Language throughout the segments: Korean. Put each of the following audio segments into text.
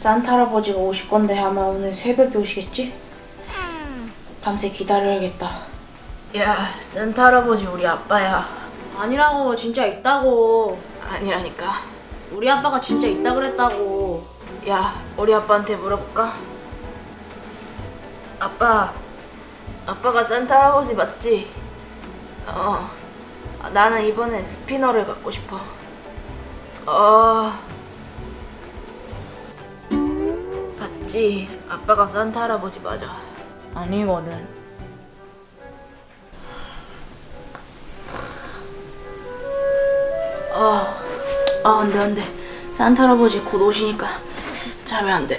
산타 할아버지가 오실 건데 아마 오늘 새벽에 오시겠지? 밤새 기다려야겠다. 야, 산타 할아버지 우리 아빠야. 아니라고, 진짜 있다고. 아니라니까. 우리 아빠가 진짜 있다 그랬다고. 야, 우리 아빠한테 물어볼까? 아빠가 산타 할아버지 맞지? 나는 이번엔 스피너를 갖고 싶어. 맞지? 아빠가 산타 할아버지 맞아. 아니거든. 안 돼. 산타 할아버지 곧 오시니까 자면 안 돼.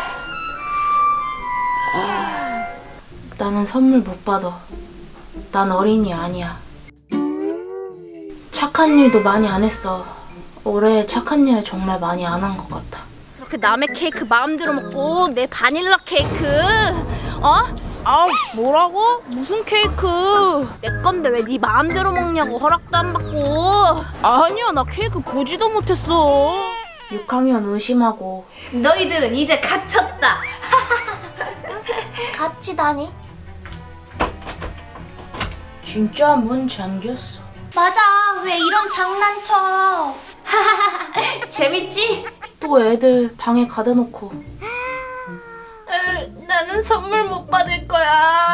나는 선물 못 받아. 난 어린이 아니야. 착한 일도 많이 안 했어. 올해 착한 일 정말 많이 안 한 것 같아. 그렇게 남의 케이크 마음대로 먹고 내 바닐라 케이크 뭐라고? 무슨 케이크? 내 건데 왜 네 마음대로 먹냐고. 허락도 안 받고. 아니야, 나 케이크 보지도 못했어. 6학년 의심하고. 너희들은 이제 갇혔다. 갇히다니? 진짜 문 잠겼어. 맞아, 왜 이런 장난쳐. 재밌지? 또 애들 방에 가둬 놓고. 나는 선물 못 받을 거야.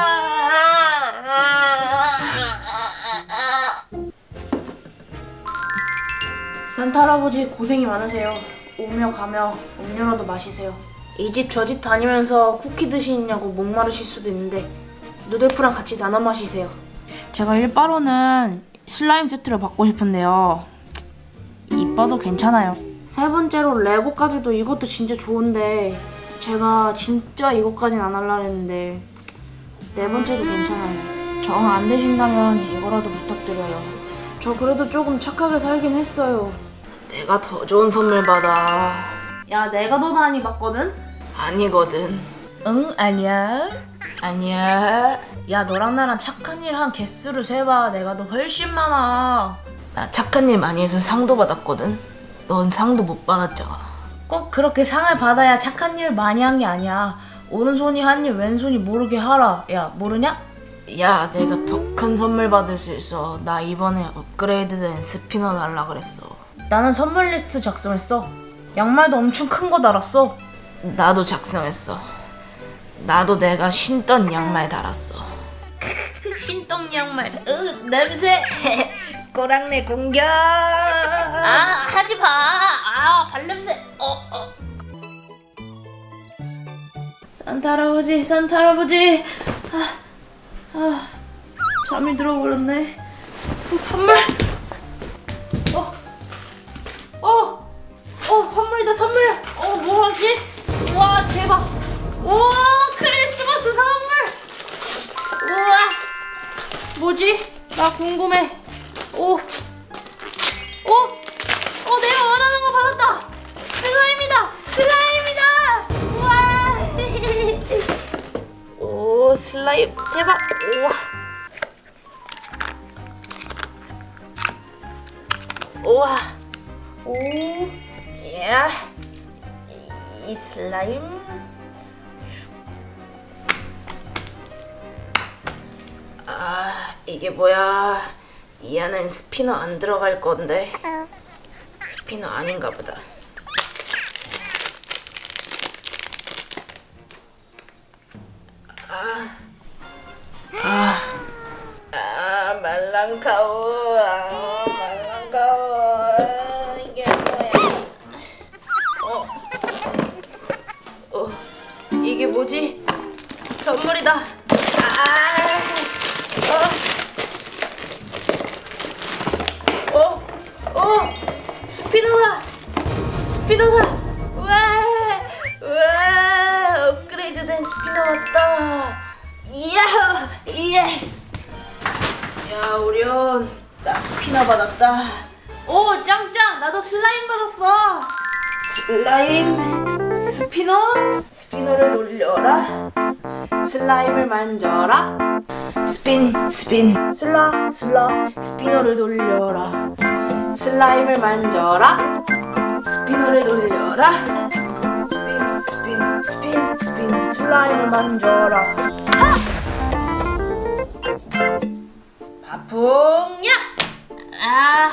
산타 할아버지 고생이 많으세요. 오며 가며 음료라도 마시세요. 이 집 저 집 다니면서 쿠키 드시냐고 목마르실 수도 있는데 누들프랑 같이 나눠 마시세요. 제가 일바로는 슬라임 세트를 받고 싶은데요. 이뻐도 괜찮아요. 세 번째로 레고까지도 이것도 진짜 좋은데 제가 진짜 이것까진 안 하려고 했는데 네 번째도 괜찮아요. 정 안 되신다면 이거라도 부탁드려요. 저 그래도 조금 착하게 살긴 했어요. 내가 더 좋은 선물 받아. 야, 내가 더 많이 받거든? 아니거든. 응, 아니야. 아니야. 야, 너랑 나랑 착한 일 한 개수를 세봐. 내가 더 훨씬 많아. 나 착한 일 많이 해서 상도 받았거든. 넌 상도 못 받았잖아. 꼭 그렇게 상을 받아야 착한 일을 많이 한 게 아니야. 오른손이 한 일 왼손이 모르게 하라. 야, 모르냐? 야, 내가 더 큰 선물 받을 수 있어. 나 이번에 업그레이드된 스피너 달라 그랬어. 나는 선물 리스트 작성했어. 양말도 엄청 큰 거 달았어. 나도 작성했어. 나도 내가 신던 양말 달았어. 신똥 양말. 냄새. 꼬랑내 공격. 하지 마. 발냄새. 산타 할아버지, 산타 할아버지. 잠이 들어버렸네. 선물. 선물이다, 선물. 뭐하지? 와, 대박. 오, 크리스마스 선물. 우와. 뭐지? 나 궁금해. 내가 원하는 거 받았다. 슬라임이다. 우와. 슬라임 대박. 우와. 야. 이 슬라임. 이게 뭐야? 이 안엔 스피너 안 들어갈 건데. 스피너 아닌가 보다. 말랑카오. 말랑카오. 이게 뭐야? 이게 뭐지? 선물이다. 스피너다. 우와. 업그레이드된 스피너 왔다. 이야. 예. 야, 우련. 나 스피너 받았다. 오, 짱짱. 나도 슬라임 받았어. 슬라임. 스피너를 돌려라. 슬라임을 만져라. 스핀. 슬라. 스피너를 돌려라. 슬라임을 만져라. 스피너를 돌려라. 스핀 슬라임을 만져라. 바풍야. 아,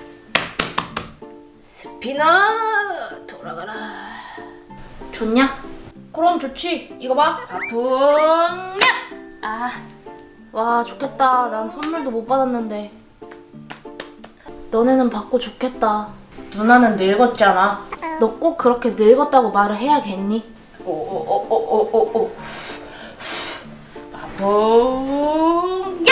스피너 돌아가라. 좋냐? 그럼 좋지. 이거 봐. 바풍야. 아, 와 좋겠다. 난 선물도 못 받았는데. 너네는 받고 좋겠다. 누나는 늙었잖아. 너 꼭 그렇게 늙었다고 말을 해야겠니? 오오오오오오오. 바풍야.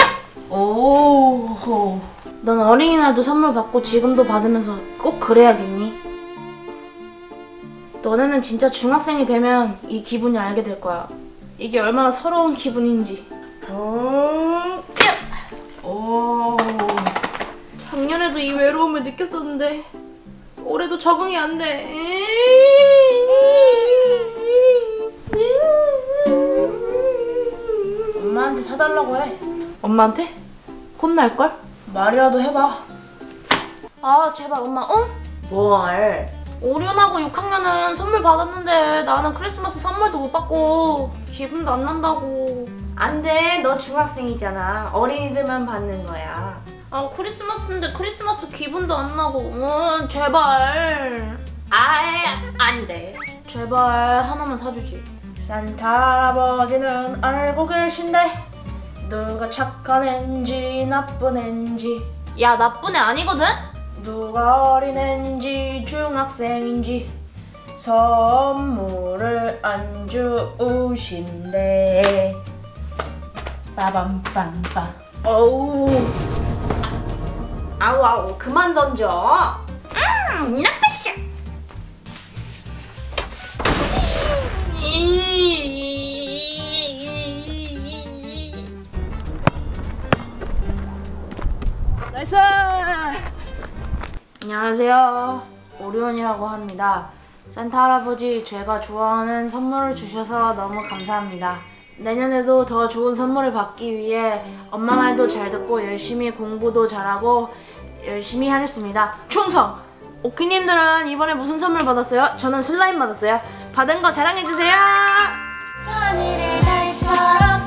오. 넌 어린이날도 선물 받고 지금도 받으면서 꼭 그래야겠니? 너네는 진짜 중학생이 되면 이 기분이 알게 될 거야. 이게 얼마나 서러운 기분인지. 오. 작년에도 이 외로움을 느꼈었는데 올해도 적응이 안 돼. 엄마한테 사달라고 해. 엄마한테? 혼날걸? 말이라도 해봐. 아 제발 엄마. 응? 뭘? 오련하고 6학년은 선물 받았는데 나는 크리스마스 선물도 못 받고 기분도 안 난다고. 안 돼. 너 중학생이잖아. 어린이들만 받는 거야. 아 크리스마스인데 크리스마스 기분도 안 나고. 제발. 아예 안 돼. 제발 하나만 사주지. 산타 할아버지는 알고 계신데 누가 착한 앤지 나쁜 앤지. 야 나쁜 애 아니거든? 누가 어린 앤지 중학생인지 선물을 안 주신대. 빠밤빰빰. 어우. 아우 그만 던져. 나빠쇼. 나이스. 안녕하세요. 오리온이라고 합니다. 산타 할아버지 제가 좋아하는 선물을 주셔서 너무 감사합니다. 내년에도 더 좋은 선물을 받기 위해 엄마 말도 잘 듣고 열심히 공부도 잘하고 열심히 하겠습니다. 충성! 오키님들은 이번에 무슨 선물 받았어요? 저는 슬라임 받았어요. 받은 거 자랑해주세요. 하늘의 달처럼